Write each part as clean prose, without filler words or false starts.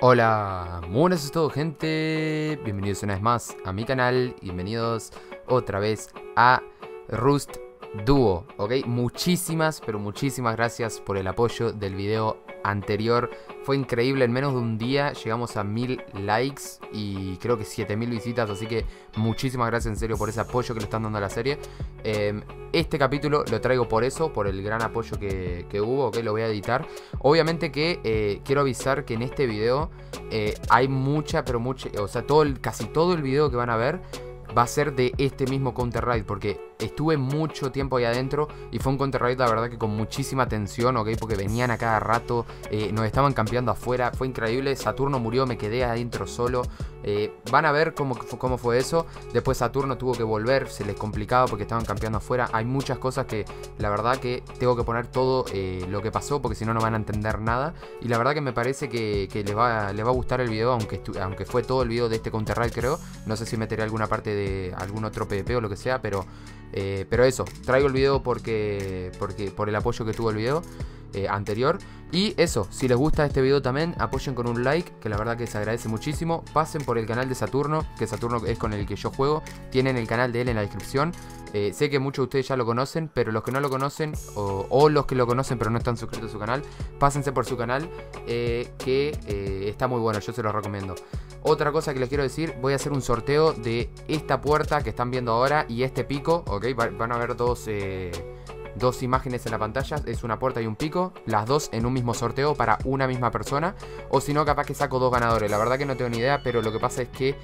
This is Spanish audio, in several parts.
Hola, muy buenas a todos, gente. Bienvenidos una vez más a mi canal. Bienvenidos otra vez a Rust Duo, ¿ok? Muchísimas, pero muchísimas gracias por el apoyo del video anterior. Fue increíble, en menos de un día llegamos a 1000 likes y creo que 7000 visitas. Así que muchísimas gracias en serio por ese apoyo que le están dando a la serie. Este capítulo lo traigo por eso, por el gran apoyo que hubo, ¿ok? Lo voy a editar. Obviamente que quiero avisar que en este video hay mucha, pero mucha, o sea, casi todo el video que van a ver va a ser de este mismo Counter Raid, porque estuve mucho tiempo ahí adentro y fue un Counter Raid, la verdad, que con muchísima tensión, ¿ok? Porque venían a cada rato, nos estaban campeando afuera, fue increíble. Saturno murió, me quedé adentro solo. Van a ver cómo fue eso. Después Saturno tuvo que volver, se les complicaba porque estaban campeando afuera. Hay muchas cosas que la verdad que tengo que poner todo lo que pasó, porque si no, no van a entender nada. Y la verdad que me parece que les va a gustar el video, aunque fue todo el video de este Counter Raid, creo. No sé si meteré alguna parte de algún otro PvP o lo que sea, pero eso, traigo el video porque por el apoyo que tuvo el video anterior. Y eso, si les gusta este video también, apoyen con un like, que la verdad que se agradece muchísimo. Pasen por el canal de Saturno, que Saturno es con el que yo juego. Tienen el canal de él en la descripción. Sé que muchos de ustedes ya lo conocen, pero los que no lo conocen, o los que lo conocen pero no están suscritos a su canal, pásense por su canal, que está muy bueno, yo se los recomiendo. Otra cosa que les quiero decir, voy a hacer un sorteo de esta puerta que están viendo ahora y este pico, ¿ok? Van a ver dos imágenes en la pantalla, es una puerta y un pico, las dos en un mismo sorteo para una misma persona. O si no, capaz que saco dos ganadores, la verdad que no tengo ni idea, pero lo que pasa es que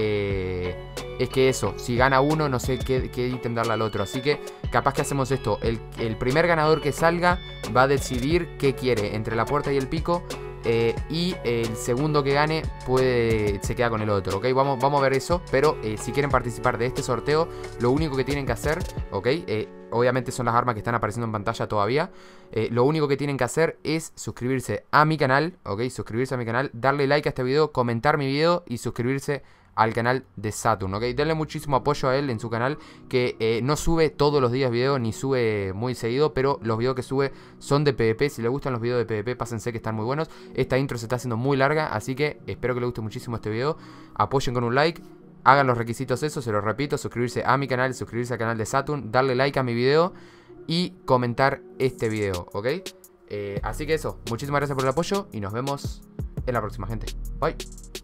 eso, si gana uno, no sé qué ítem darle al otro. Así que capaz que hacemos esto, el primer ganador que salga va a decidir qué quiere entre la puerta y el pico. Y el segundo que gane se queda con el otro, ¿ok? Vamos a ver eso. Pero si quieren participar de este sorteo, lo único que tienen que hacer, ¿ok? Obviamente son las armas que están apareciendo en pantalla todavía. Lo único que tienen que hacer es suscribirse a mi canal, ¿ok? Suscribirse a mi canal, darle like a este video, comentar mi video y suscribirse al canal de Saturn, ¿ok? Denle muchísimo apoyo a él en su canal, que no sube todos los días videos, ni sube muy seguido, pero los videos que sube son de PvP. Si les gustan los videos de PvP, pásense, que están muy buenos. Esta intro se está haciendo muy larga, así que espero que les guste muchísimo este video. Apoyen con un like, hagan los requisitos esos, se los repito: suscribirse a mi canal, suscribirse al canal de Saturn, darle like a mi video y comentar este video, ¿ok? Así que eso, muchísimas gracias por el apoyo y nos vemos en la próxima, gente. Bye.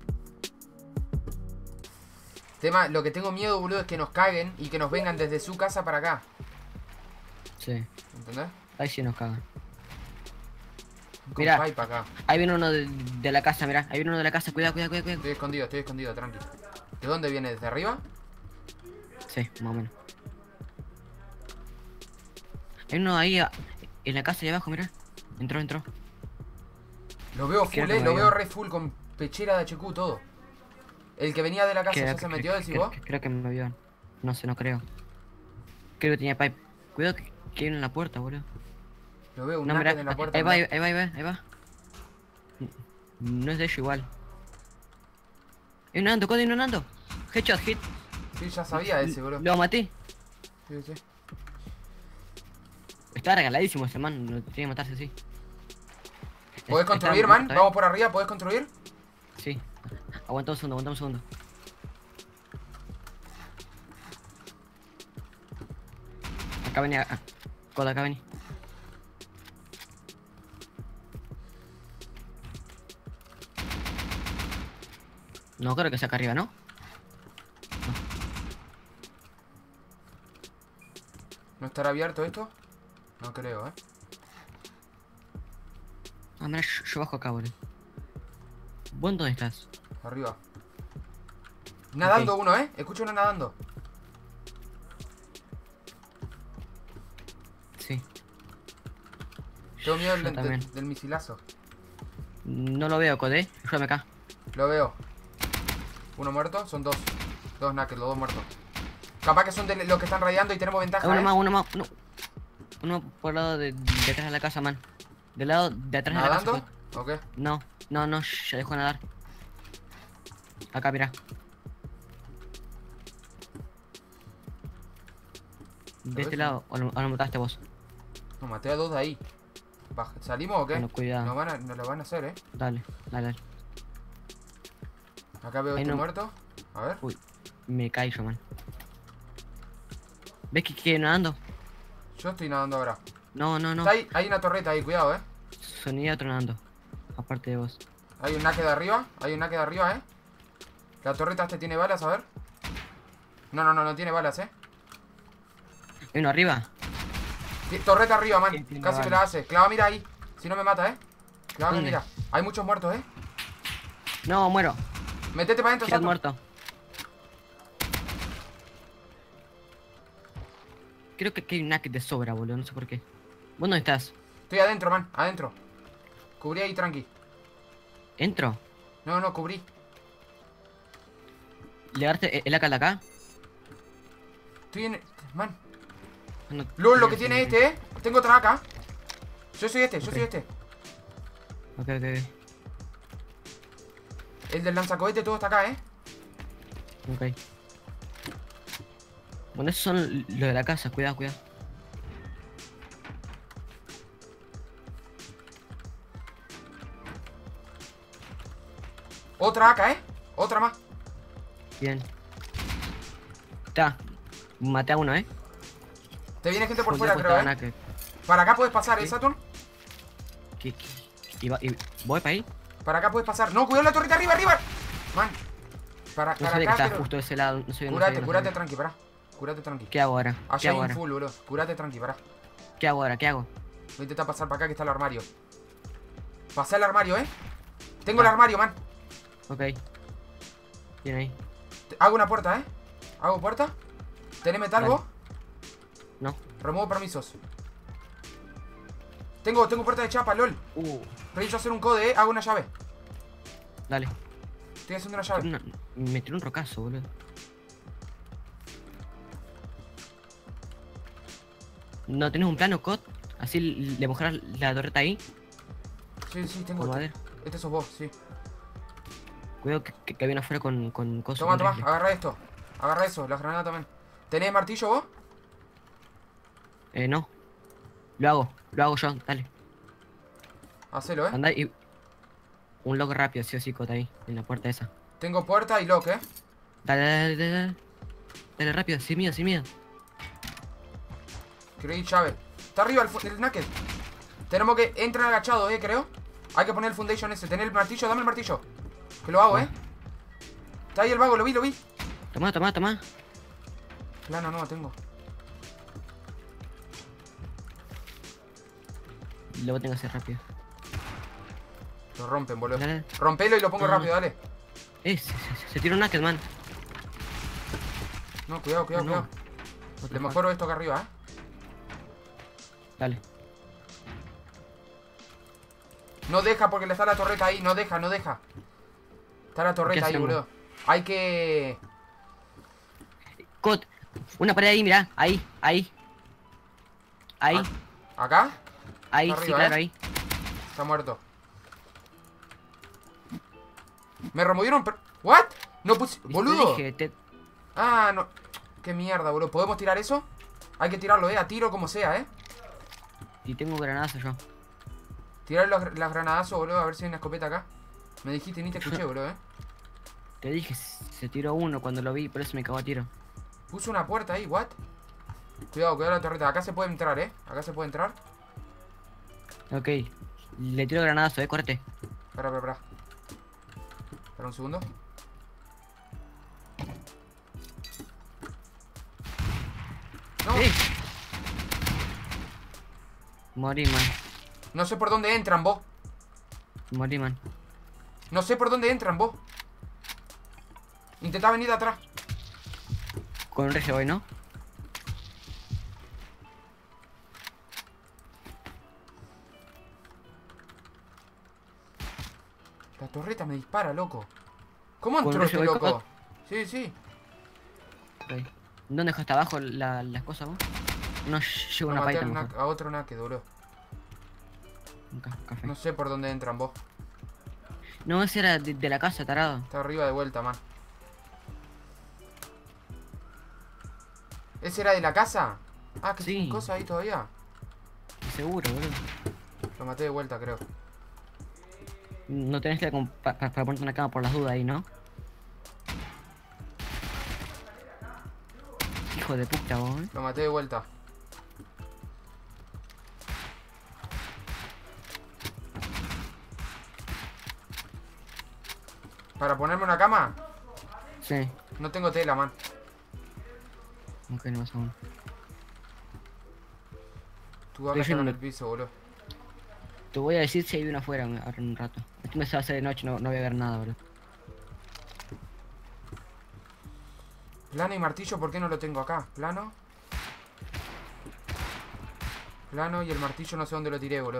Lo que tengo miedo, boludo, es que nos caguen y que nos vengan desde su casa para acá. Sí. ¿Entendés? Ahí sí nos cagan. Con Mira, pipe acá. ahí viene uno de la casa, mira. Ahí viene uno de la casa, cuidado. Estoy escondido, tranqui. ¿De dónde viene? ¿Desde arriba? Sí, más o menos. Hay uno ahí en la casa de abajo, mira. Entró. Lo veo full, Creo que lo me veo vio. re full, con pechera de HQ, todo. El que venía de la casa ya se metió, decís vos. Creo que me vio. No sé, no creo. Creo que tenía pipe. Cuidado que viene en la puerta, boludo. Lo veo, un No, knuckle mira, en la puerta. ahí va. mirá. No es de ellos igual. Hay un ando, Cody, un ando. Headshot, hit. Sí, ya sabía ese, boludo. Lo maté. Sí. Está regaladísimo ese man, no tiene que matarse así. ¿Podés construir, man? Vamos por arriba, ¿podés construir? Sí. Aguanta un segundo. Acá venía. Coda, acá venía. No creo que sea acá arriba, ¿no? ¿No estará abierto esto? No creo, Ah, mira, yo bajo acá, boludo. ¿Vos dónde estás? Arriba. Nadando Ok. uno, escucho uno nadando. Sí. Tengo miedo Yo también. del misilazo. No lo veo, Code. Ayúdame acá. Lo veo. Uno muerto, son dos. Dos knuckles, los dos muertos. Capaz que son de los que están radiando y tenemos ventaja. Uno más. Uno por el lado de detrás de la casa, man. Del lado de atrás de la casa. ¿Nadando? Code. Ok. No, ya dejó de nadar. Acá, mira. De este lado, o lo mataste vos. No, maté a dos de ahí. ¿Salimos o qué? Bueno, cuidado. Nos lo van a hacer, Dale. Acá veo Ahí este no. muerto. A ver. Uy, me caigo, man. ¿Ves que nadando? Yo estoy nadando ahora. No, no, no. Está ahí, hay una torreta ahí, cuidado, Sonía otro nadando. Aparte de vos. Hay un naque de arriba. Hay un naque de arriba, La torreta este tiene balas, a ver. No tiene balas, Hay uno arriba. Torreta arriba, man. Sí, tiene Casi me balas. la hace. Clava, mira ahí. Si no me mata, Clava, ¿Dónde? mira. Hay muchos muertos, No, muero. Metete para adentro, Girat Sato. muerto. Creo que hay un naked de sobra, boludo. No sé por qué. ¿Vos dónde estás? Estoy adentro, man. Adentro. Cubrí ahí, tranqui. ¿Entro? No, cubrí. ¿Le darte el AK de acá? Estoy en... Man. No, LOL, lo sí, que sí, tiene sí. este, Tengo otra acá. Yo soy este. Ok, ok, El del lanzacohete todo está acá, ok. Bueno, esos son los de la casa. Cuidado, cuidado. Otra acá, Otra más. Bien. Está. Maté a uno, Te viene gente por Joder, fuera, pues creo, estaba naked. Para acá puedes pasar, ¿Sí? Saturn? ¿Y voy para ahí? Para acá puedes pasar. No, cuidado la torreta arriba. Man. Para No sabía que acá, estaba pero... justo de ese lado. No sabía, Curate, no curate sabía. tranqui, pará. Curate tranqui. ¿Qué hago ahora? ¿Qué Allá hay hago un ahora? full, boludo. Curate tranqui, pará. ¿Qué hago ahora? ¿Qué hago? Voy a intentar pasar para acá que está el armario. Pasá el armario, Tengo el armario, man. Ok. Bien ahí. Hago una puerta, Hago puerta. ¿Tenés metal Dale. vos? No. Remuevo permisos. Tengo puerta de chapa, lol. Reviso hacer un code, Hago una llave. Dale. Estoy haciendo una llave. Me tiró un rocazo, boludo. ¿No tenés un plano, Cod? Así le mojarás la torreta ahí. Sí, tengo. Con madera. Este sos vos, sí. Cuidado que había una afuera con cosas. Toma, con toma, rifle. agarra esto. Agarra eso, la granada también. ¿Tenés martillo vos? No. Lo hago yo, dale. Hacelo, Andá y. Un lock rápido, sí o sí, Cod, ahí, en la puerta esa. Tengo puerta y lock, Dale. Dale rápido, sin miedo, sin miedo. Quiero ir llave. Está arriba el naked. Tenemos que entrar agachados, creo. Hay que poner el foundation ese. ¿Tenés el martillo? Dame el martillo. Que lo hago, Está ahí el vago, lo vi. Toma. Plano no tengo. Lo tengo que hacer rápido. Lo rompen, boludo. Dale. Rompelo y lo pongo No. rápido, dale. Se tiró un naked, man. No, cuidado. No. Le mejoro esto acá arriba, Dale. No deja porque le está la torreta ahí. No deja. Está la torreta ahí, hacemos? boludo. Hay que... Cod, una pared ahí, mirá. Ahí. ¿Acá? Ahí, Está sí, arriba, claro, ahí. Está muerto. Me removieron... ¿What? No puse... Te Boludo. dije, Ah, no. Qué mierda, boludo. ¿Podemos tirar eso? Hay que tirarlo, a tiro como sea, Y tengo granadas yo. Tirar las granadazos, boludo. A ver si hay una escopeta acá. Me dijiste, ni te escuché, boludo, Te dije, se tiró uno cuando lo vi, por eso me cagó a tiro. Puso una puerta ahí, what? Cuidado la torreta. Acá se puede entrar, Acá se puede entrar. Ok. Le tiro granadazo, corte. Espera. Espera un segundo. No, Morí, man. no sé por dónde entran, vos. Morí, man. No sé por dónde entran, vos. Intentá venir de atrás. Con un rege voy, ¿no? La torreta me dispara, loco. ¿Cómo ¿Con entró un este rayo de loco? coca? Sí. Ok. ¿Dónde dejaste abajo las cosas vos? No llevo una Maté paita mejor. a otro naked, boludo. Un café. No sé por dónde entran, vos. No, ese era de la casa, tarado. Está arriba de vuelta, man. ¿Ese era de la casa? Ah, que Sí. tiene cosas ahí todavía. Seguro, boludo. Lo maté de vuelta, creo. No tenés que para ponerte una cama por las dudas ahí, ¿no? hijo de puta, vos, Lo maté de vuelta. ¿Para ponerme una cama? Sí. No tengo tela, man. Ok, no pasa uno. Tú acá Estoy estás en yendo. el piso, boludo. Te voy a decir si hay uno afuera ahora en un rato. Esto me se va a hacer de noche, no voy a ver nada, boludo. Plano y martillo, ¿por qué no lo tengo acá? Plano. Plano y el martillo no sé dónde lo tiré, boludo.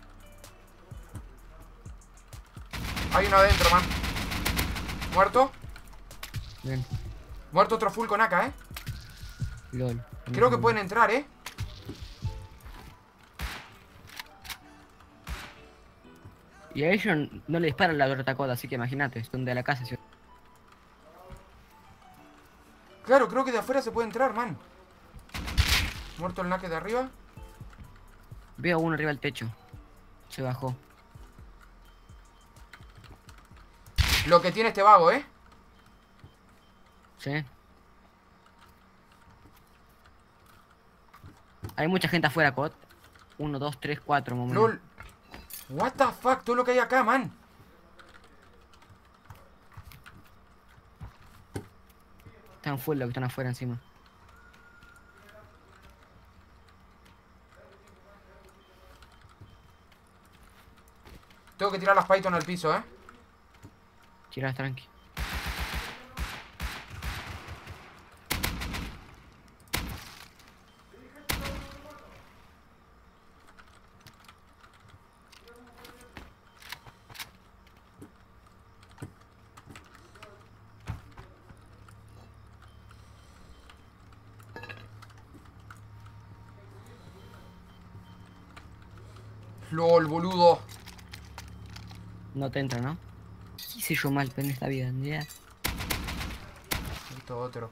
Hay uno adentro, man. ¿Muerto? Bien. Muerto otro full con AK, LOL. Creo que pueden entrar, Y a ellos no le disparan la bertacoda, así que imagínate, son de la casa. ¿Sí? Claro, creo que de afuera se puede entrar, man. Muerto el naque de arriba. Veo uno arriba del techo. Se bajó. Lo que tiene este vago, ¿Sí? Hay mucha gente afuera, Cot. 1, 2, 3, 4, momentos. LOL. What the fuck, todo lo que hay acá, man. Están full los que están afuera encima. Tengo que tirar las Python al piso, Tirás tranqui. LOL, boludo. No te entra, ¿no? ¿Qué hice yo mal en esta vida? Ya. Esto otro.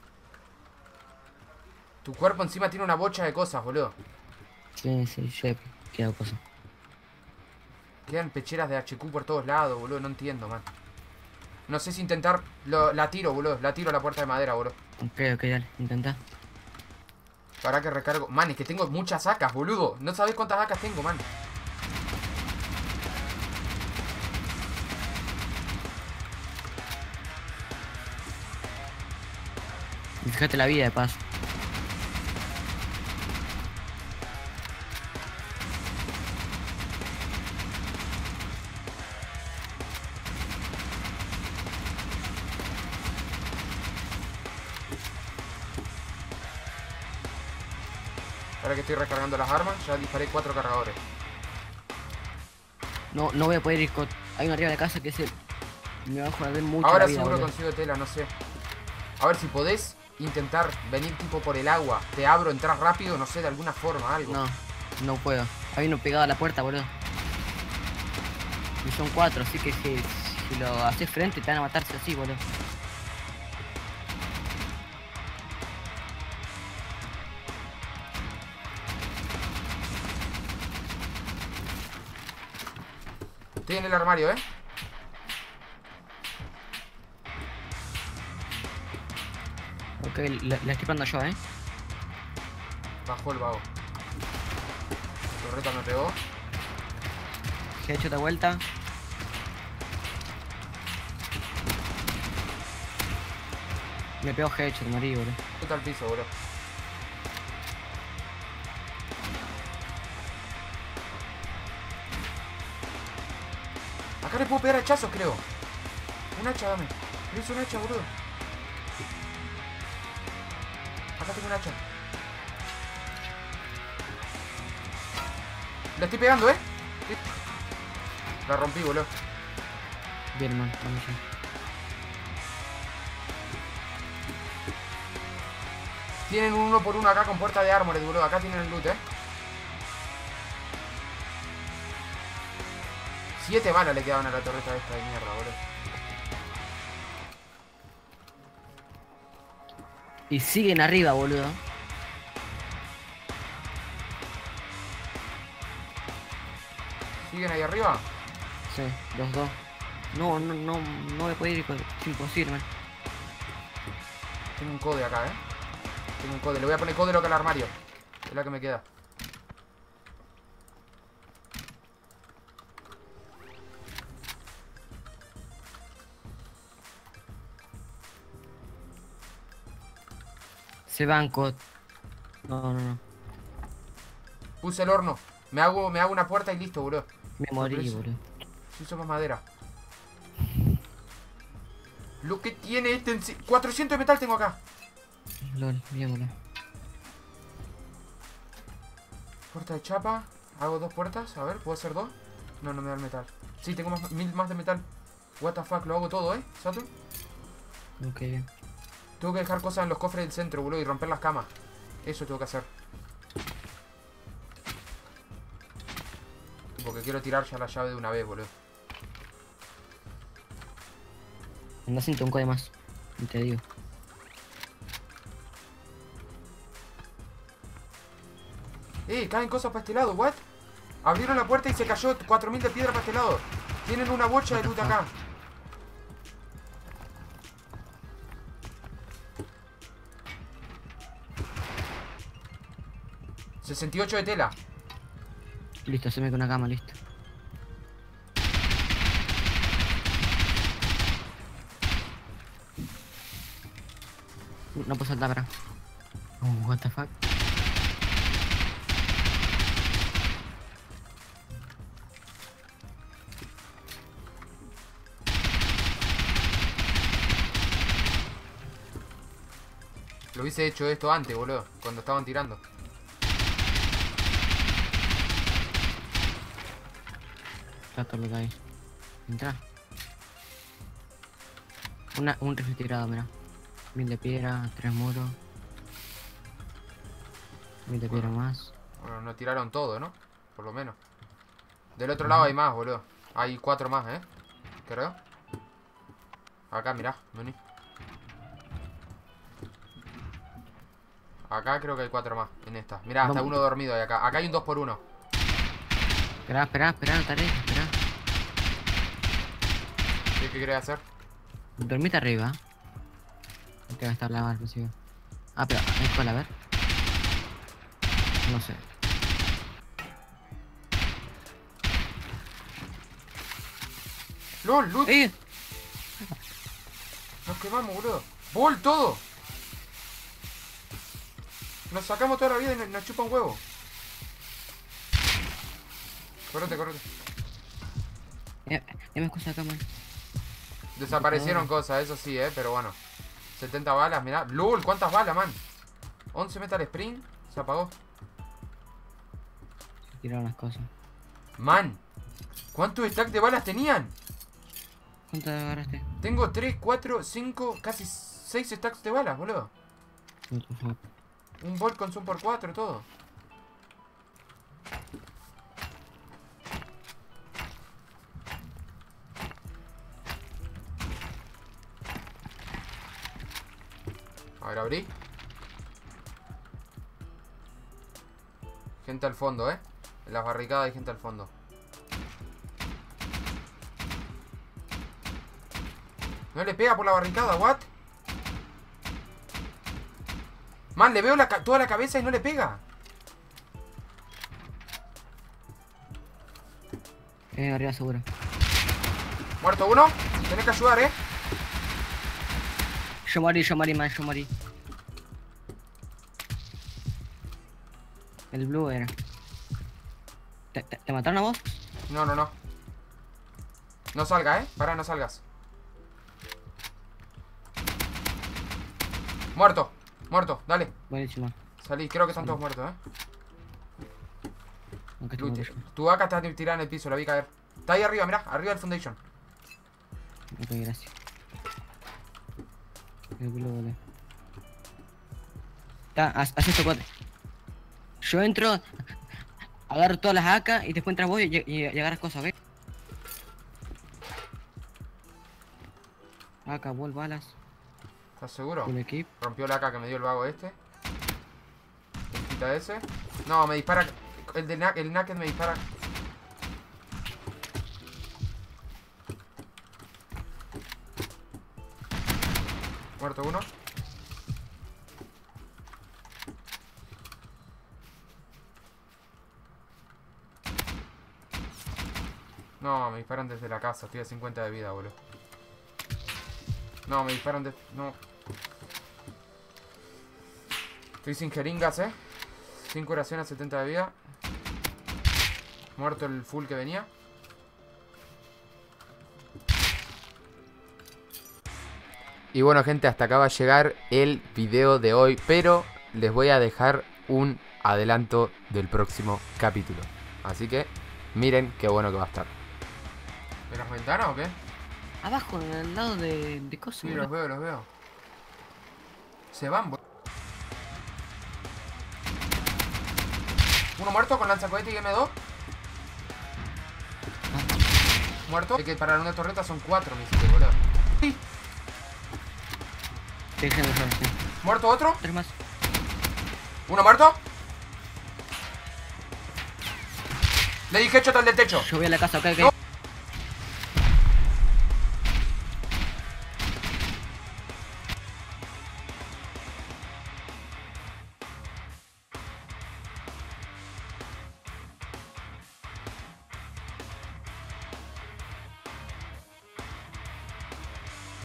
Tu cuerpo encima tiene una bocha de cosas, boludo. Sí, yo he quedado cosa. Quedan pecheras de HQ por todos lados, boludo. No entiendo, man. No sé si intentar... La tiro, boludo. La tiro a la puerta de madera, boludo. Ok, dale, intenta. Para que recargo. Man, es que tengo muchas AKs, boludo. No sabés cuántas AKs tengo, man. Y fíjate la vida de paso. Ahora que estoy recargando las armas, ya disparé 4 cargadores. No voy a poder ir con... Hay uno arriba de la casa que es el... Me va a joder mucho Ahora la vida, seguro boludo. consigo tela, no sé. A ver si podés intentar venir tipo por el agua. Te abro, entras rápido, no sé, de alguna forma, algo. No puedo. Hay uno pegado a la puerta, boludo. Y son 4, así que si lo haces frente te van a matar sí o sí, boludo. Estoy en el armario, Ok, la estoy pegando yo, Bajó el vago. La torreta me pegó. He hecho otra vuelta. Me pegó headshot, morí, boludo. Está al piso, boludo. Acá le puedo pegar hachazos, creo. Un hacha, dame. Le hice un hacha, boludo. Acá tengo un hacha. Le estoy pegando, La rompí, boludo. Bien, man, vamos ya. Tienen un 1 por 1 acá con puerta de armor, boludo. Acá tienen el loot, 7 balas le quedaban a la torreta esta de mierda, boludo. Y siguen arriba, boludo. ¿Siguen ahí arriba? Sí, los dos. No voy a poder ir con... Es imposible, man. Tengo un code acá, Tengo un code. Le voy a poner code lo que al armario. Es la que me queda. Se banco. No, no, no. Puse el horno. Me hago una puerta y listo, boludo. Me morí, boludo. Si uso más madera. Lo que tiene este en sí. 400 de metal tengo acá. LOL, bien, boludo. Puerta de chapa. Hago 2 puertas. A ver, ¿puedo hacer 2? No, no me da el metal. Sí, tengo 1000 más de metal. What the fuck, lo hago todo, Saturn. Ok, bien. Tengo que dejar cosas en los cofres del centro, boludo, y romper las camas. Eso tengo que hacer. Porque quiero tirar ya la llave de una vez, boludo. Anda sin un code más. Y te digo. Caen cosas para este lado, what? Abrieron la puerta y se cayó 4000 de piedra para este lado. Tienen una bocha de loot acá. $68 de tela. Listo, se me con una cama, listo. No puedo saltar, para. What the fuck. Lo hubiese hecho esto antes, boludo. Cuando estaban tirando. Trato lo que hay. Entra. Un rifle tirado, mira. 1000 de piedra, 3 muros. 1000 de piedra más. Bueno, no tiraron todo, ¿no? Por lo menos. Del otro lado hay más, boludo. Hay 4 más, creo. Acá, mirá, vení. Acá creo que hay 4 más. En esta. Mirá, hasta uno dormido hay acá. Acá hay un 2x1. Espera, tarea, espera. ¿Qué querés hacer? Dormite arriba. No te va a estar la barra, inclusive. Ah, pero hay cola, a ver. No sé. ¡Lol! ¡Luz! ¡Eh! Nos quemamos, boludo. ¡Bol, todo! Nos sacamos toda la vida y nos chupa un huevo. Correte. Dame cosas acá, man. Desaparecieron cosas, eso sí, pero bueno. 70 balas, mirá. ¡Lol! ¿Cuántas balas, man? 11 metal spring. Se apagó. Tiraron las cosas. Man, ¿cuántos stacks de balas tenían? ¿Cuánto agarraste? Tengo 3, 4, 5, casi 6 stacks de balas, boludo. Un bolt con zoom por 4, todo. A ver, abrí. Gente al fondo, En las barricadas hay gente al fondo. No le pega por la barricada, what? Man, le veo toda la cabeza y no le pega. Arriba seguro. Muerto uno. Tenés que ayudar, Yo morí, man, yo morí. El blue era. ¿Te mataron a vos? No. No salga, Pará, no salgas. Muerto, dale. Buenísimo. Salí, creo que están todos muertos, Aunque Tu AK está tirada en el piso, la vi caer. Está ahí arriba, mirá, arriba del foundation. Ok, gracias. El blue, boludo. Haz esto, cuate. Yo entro, agarro todas las AK y después entras vos y agarras cosas, ¿ves? AK, bol, balas. ¿Estás seguro? Full equip. Rompió la AK que me dio el vago este. Quita ese. No, me dispara. El naked me dispara. Muerto uno. No, me disparan desde la casa. Estoy a 50 de vida, boludo. No, me disparan de... No. Estoy sin jeringas, 5 curaciones, 70 de vida. Muerto el full que venía. Y bueno, gente, hasta acá va a llegar el video de hoy. Pero les voy a dejar un adelanto del próximo capítulo. Así que miren qué bueno que va a estar. ¿De las ventanas o qué? Abajo, al lado de cosas. Sí, los veo, los veo. Se van, boludo. Uno muerto con lanzacohete y M2. Muerto. Hay que parar una torreta, son 4 misiles, boludo. Sí. Déjenme ver, sí. Muerto otro. 3 más. Uno muerto. Le dije hecho tal del techo. Yo voy a la casa, ok. No.